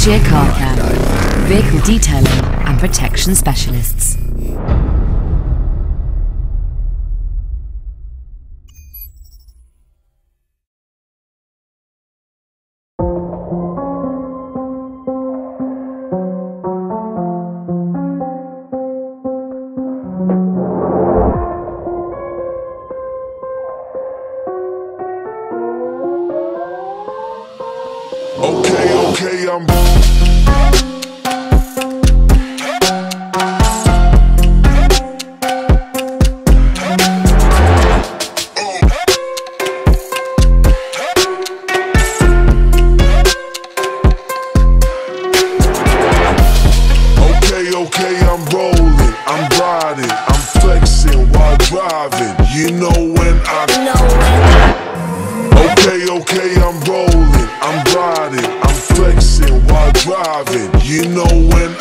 Berkshire Car Care, vehicle detailing and protection specialists. Okay, I'm rolling, I'm riding, I'm flexing while driving. You know when Okay, I'm rolling, I'm riding, I'm flexing while driving. You know when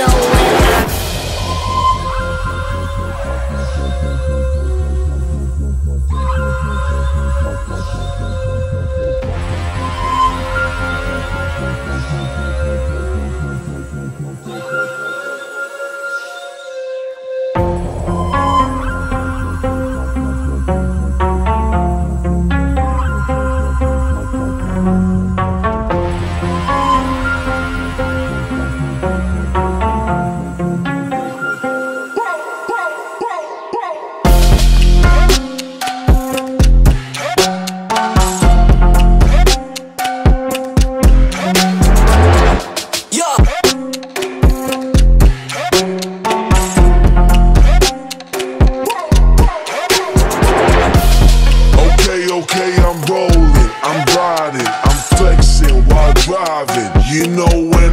Okay, I'm rolling, I'm riding, I'm flexing while driving. You know when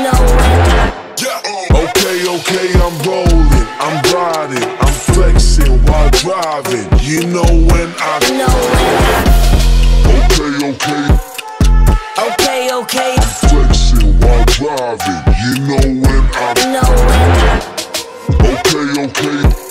Okay, I'm rolling, I'm riding, I'm flexing while driving. You know when Okay, I'm flexing while driving. You know when Okay.